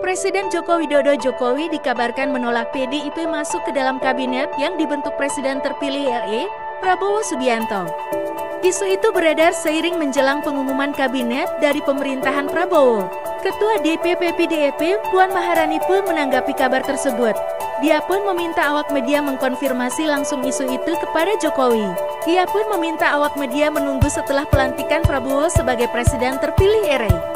Presiden Joko Widodo dikabarkan menolak PDIP masuk ke dalam kabinet yang dibentuk Presiden terpilih RI, Prabowo Subianto. Isu itu beredar seiring menjelang pengumuman kabinet dari pemerintahan Prabowo. Ketua DPP PDIP, Puan Maharani pun menanggapi kabar tersebut. Dia pun meminta awak media mengkonfirmasi langsung isu itu kepada Jokowi. Ia pun meminta awak media menunggu setelah pelantikan Prabowo sebagai Presiden terpilih RI.